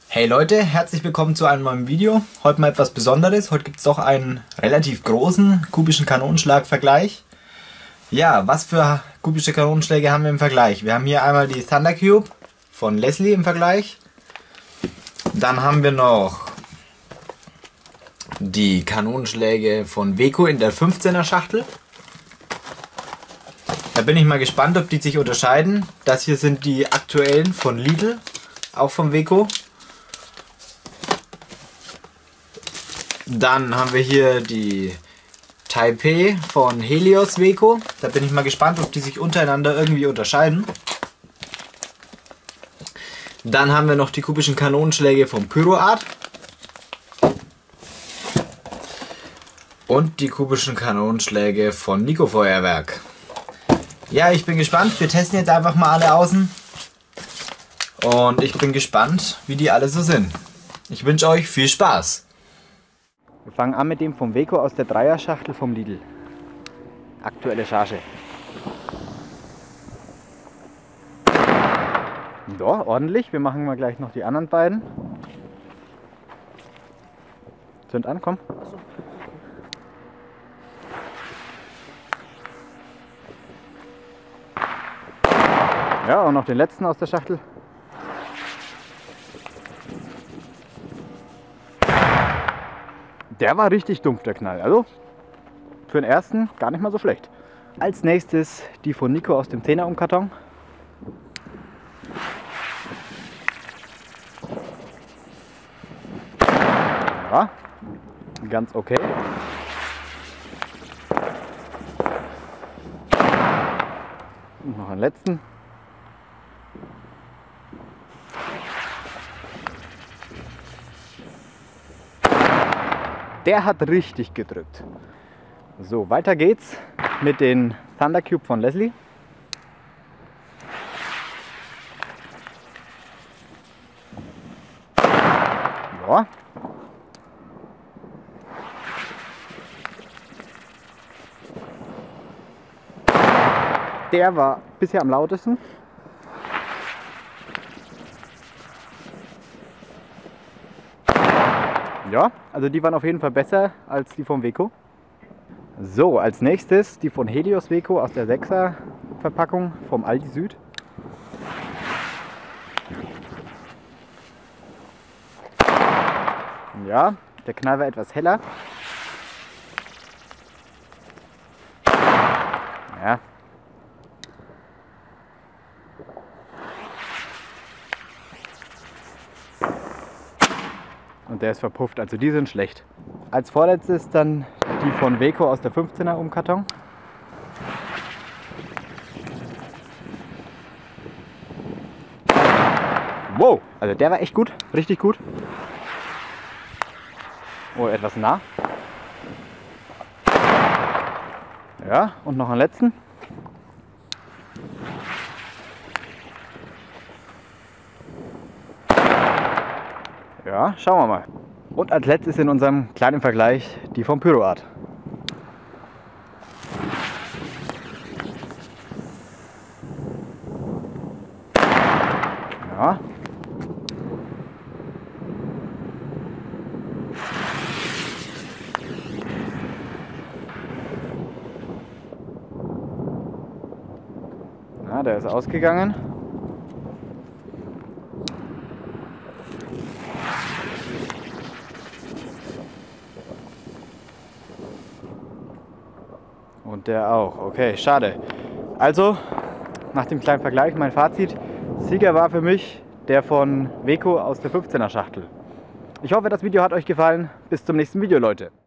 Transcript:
Hey Leute, herzlich willkommen zu einem neuen Video. Heute mal etwas Besonderes. Heute gibt es doch einen relativ großen kubischen Kanonenschlag-Vergleich. Ja, was für kubische Kanonenschläge haben wir im Vergleich? Wir haben hier einmal die Thunder Cube von Leslie im Vergleich. Dann haben wir noch die Kanonenschläge von Weco in der 15er Schachtel. Da bin ich mal gespannt, ob die sich unterscheiden. Das hier sind die aktuellen von Lidl, auch von Weco. Dann haben wir hier die Taipei von Helios Weco. Da bin ich mal gespannt, ob die sich untereinander irgendwie unterscheiden. Dann haben wir noch die kubischen Kanonenschläge von Pyroart. Und die kubischen Kanonenschläge von Nico Feuerwerk. Ja, ich bin gespannt. Wir testen jetzt einfach mal alle außen. Und ich bin gespannt, wie die alle so sind. Ich wünsche euch viel Spaß. Wir fangen an mit dem vom Weco aus der Dreier-Schachtel vom Lidl. Aktuelle Charge. So, ordentlich. Wir machen mal gleich noch die anderen beiden. Zünd an, komm. Ja, und noch den letzten aus der Schachtel. Der war richtig dumpf, der Knall. Also für den ersten gar nicht mal so schlecht. Als nächstes die von Nico aus dem 10er Umkarton. Ja, ganz okay. Und noch einen letzten. Der hat richtig gedrückt. So, weiter geht's mit den Thunder Cube von Leslie. Ja. Der war bisher am lautesten. Ja, also die waren auf jeden Fall besser als die vom Weco. So, als nächstes die von Helios Weco aus der 6er Verpackung vom Aldi Süd. Ja, der Knall war etwas heller. Ja. Und der ist verpufft, also die sind schlecht. Als vorletztes dann die von Weco aus der 15er Umkarton. Wow, also der war echt gut, richtig gut. Oh, etwas nah. Ja, und noch einen letzten. Ja, schauen wir mal. Und als letztes in unserem kleinen Vergleich die vom Pyroart. Ja. Na, der ist ausgegangen. Und der auch. Okay, schade. Also, nach dem kleinen Vergleich mein Fazit. Sieger war für mich der von Weco aus der 15er Schachtel. Ich hoffe, das Video hat euch gefallen. Bis zum nächsten Video, Leute.